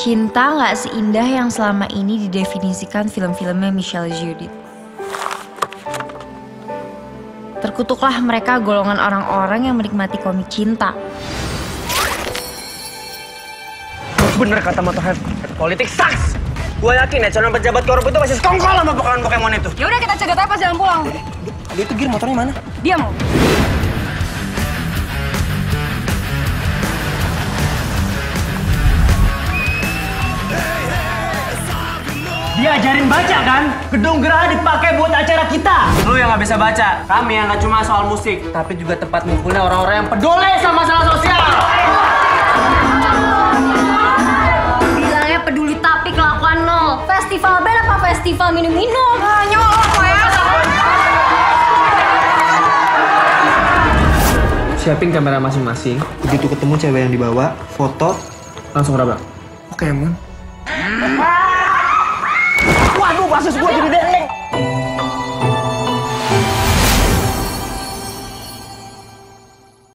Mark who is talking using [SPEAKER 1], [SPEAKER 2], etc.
[SPEAKER 1] Cinta nggak seindah yang selama ini didefinisikan film-filmnya Michelle Judith. Terkutuklah mereka golongan orang-orang yang menikmati komik cinta.
[SPEAKER 2] Bener kata Motorhead, politik sucks. Gue yakin ya calon pejabat korup itu masih sekongkol sama Pokemon itu.
[SPEAKER 3] Ya udah kita cegat aja pas jalan pulang.
[SPEAKER 2] Dia itu gear motornya mana?
[SPEAKER 3] Dia mau.
[SPEAKER 2] Diajarin baca kan? Gedung Geraha dipakai buat acara kita. Lu yang nggak bisa baca, kami yang nggak cuma soal musik, tapi juga tempat ngumpulnya orang-orang yang peduli sama masalah sosial.
[SPEAKER 1] Bilangnya peduli tapi kelakuan nol. Festival band apa festival minum-minum? Nyolong ya.
[SPEAKER 2] Siapin kamera masing-masing. Begitu ketemu cewek yang dibawa, foto, langsung rabak. Pokemon. Waduh, kasus gue jadi